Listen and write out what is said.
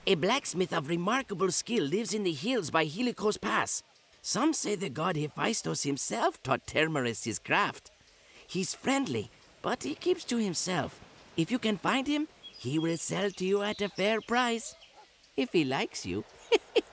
A blacksmith of remarkable skill lives in the hills by Helicos Pass. Some say the god Hephaestus himself taught Termerus his craft. He's friendly, but he keeps to himself. If you can find him, he will sell to you at a fair price. If he likes you.